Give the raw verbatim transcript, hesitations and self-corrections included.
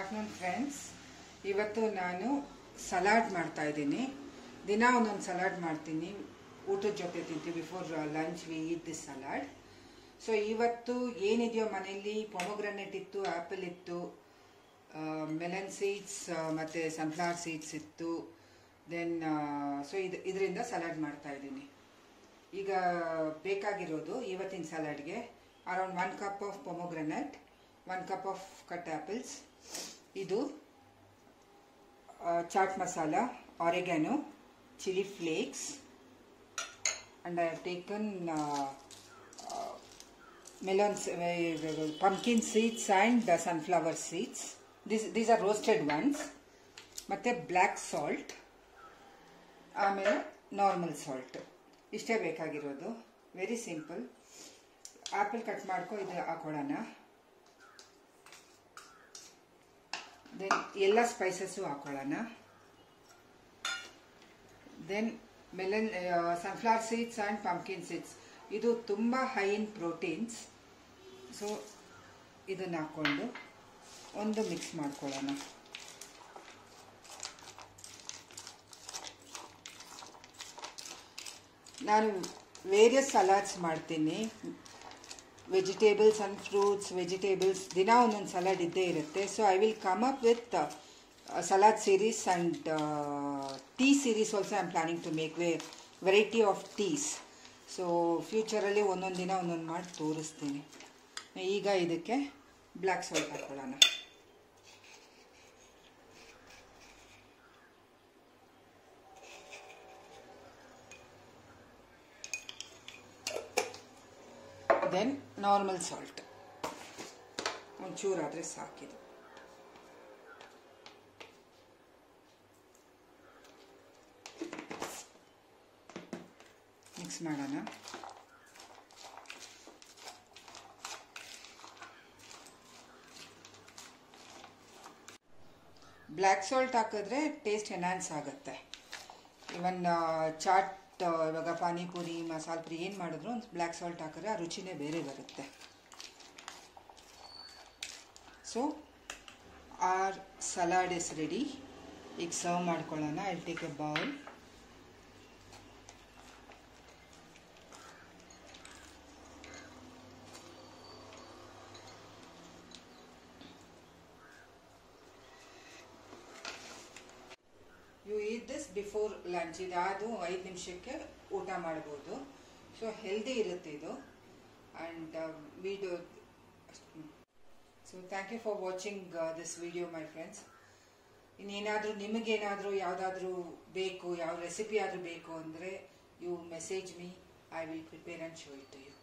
afternoon friends. ಇವತ್ತು ನಾನು salad ಮಾಡ್ತಾ ಇದ್ದೀನಿ. ದಿನ ಒಂದೊಂದು ಸಲಾಡ್ ಮಾಡ್ತೀನಿ. ಊಟದ ಜೊತೆ ತಿಂತೀವಿ. Before lunch we eat this salad. So ಇವತ್ತು ಏನಿದೆಯೋ ಮನೆಯಲ್ಲಿ ಪೊಮೊಗ್ರಾನೇಟ್ ಇತ್ತು, ಆ್ಯಪಲ್ ಇತ್ತು, ಮೆಲನ್ ಸೀಡ್ಸ್ ಮತ್ತು ಸನ್ಫ್ಲವರ್ ಸೀಡ್ಸ್ ಇತ್ತು. ದೆನ್ ಸೊ ಇದು ಇದರಿಂದ ಸಲಾಡ್ ಮಾಡ್ತಾ ಇದ್ದೀನಿ. ಈಗ ಬೇಕಾಗಿರೋದು ಇವತ್ತಿನ ಸಲಾಡ್ಗೆ around one cup of pomegranate, one cup of cut apples, ಇದು chaat masala, oregano, chilli flakes, and I have taken uh, uh, melons, uh, pumpkin seeds and uh, sunflower seeds. These, these are roasted ones. Matte black salt, ಆಮೇಲೆ normal salt. ಇಷ್ಟೇ ಬೇಕಾಗಿರೋದು. Very simple. Apple cut ಮಾಡ್ಕೊ ಇದು ಹಾಕೊಳ್ಳೋಣ. Then ಎಲ್ಲ spices ಹಾಕೊಳ್ಳೋಣ. Then melon, sunflower seeds and pumpkin seeds, ಇದು ತುಂಬ ಹೈ ಇನ್ ಪ್ರೋಟೀನ್ಸ್. ಸೊ ಇದನ್ನು ಹಾಕ್ಕೊಂಡು ಒಂದು ಮಿಕ್ಸ್ ಮಾಡ್ಕೊಳ್ಳೋಣ. ನಾನು ವೇರಿಯಸ್ ಸಲಾಡ್ಸ್ ಮಾಡ್ತೀನಿ. ವೆಜಿಟೇಬಲ್ಸ್ ಆ್ಯಂಡ್ ಫ್ರೂಟ್ಸ್, ವೆಜಿಟೇಬಲ್ಸ್ ದಿನ ಒಂದೊಂದು ಸಲಾಡ್ ಇದ್ದೇ ಇರುತ್ತೆ. So I will come up with salad series and uh, tea series also. I am planning to make a variety of teas. So future alli onond dina onond ಮಾಡಿ ತೋರಿಸ್ತೀನಿ. ಈಗ ಇದಕ್ಕೆ black salt ಹಾಕೊಳ್ಳೋಣ. Then normal salt ಒಂಚೂರಾದರೆ ಸಾಕಿದು. Mix ಮಾಡೋಣ. Black salt ಹಾಕಿದ್ರೆ taste enhance ಆಗುತ್ತೆ. ಇವನ್ ಚಾಟ್, ಇವಾಗ ಪಾನಿಪುರಿ, ಮಸಾಲ ಪುರಿ ಏನು ಮಾಡಿದ್ರು ಒಂದು ಬ್ಲ್ಯಾಕ್ ಸಾಲ್ಟ್ ಹಾಕಿದ್ರೆ ಆ ರುಚಿನೇ ಬೇರೆ ಬರುತ್ತೆ. So our salad is ready. ಈಗ ಸರ್ವ್ ಮಾಡ್ಕೊಳ್ಳೋಣ. I will take a bowl. You eat this before lunch. ಇದಾದು ಐದು ನಿಮಿಷಕ್ಕೆ ಊಟ ಮಾಡ್ಬೋದು. ಸೊ ಹೆಲ್ದಿ ಇರುತ್ತೆ ಇದು. And we do. So thank you for watching this video my friends. ಇನ್ನೇನಾದರೂ ನಿಮಗೇನಾದರೂ ಯಾವುದಾದ್ರೂ ಬೇಕು, ಯಾವ ರೆಸಿಪಿ ಆದರೂ ಬೇಕು ಅಂದರೆ you message me. I will prepare and show it to you.